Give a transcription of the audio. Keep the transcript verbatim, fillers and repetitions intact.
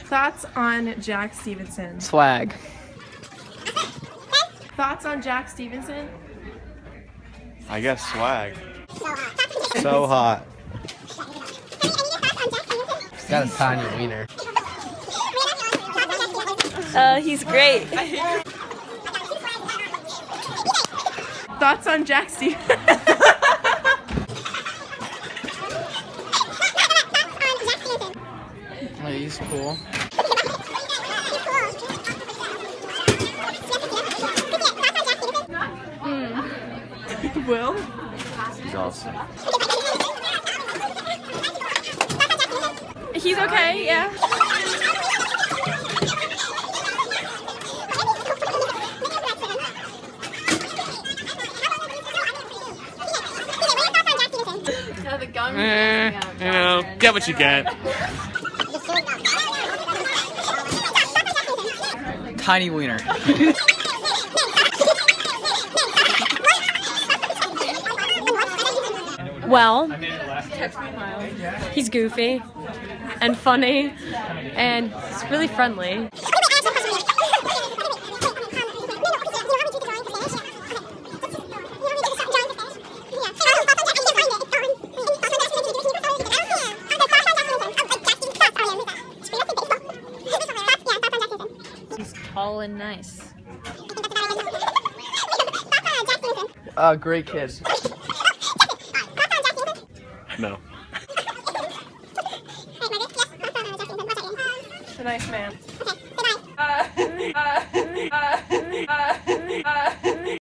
Thoughts on Jack Stevenson? Swag. Thoughts on Jack Stevenson? I guess swag. So hot. He's got a tiny wiener. Uh, he's great. Thoughts on Jack Stevenson? Oh, he's cool. Mm. Will? He's awesome. He's okay, yeah. No, the gum. Eh, you know, get what you get. Tiny wiener. Well, he's goofy and funny and he's really friendly. He's tall and nice. Uh, great kid. No. A nice man. Uh, uh, uh, uh, uh, uh.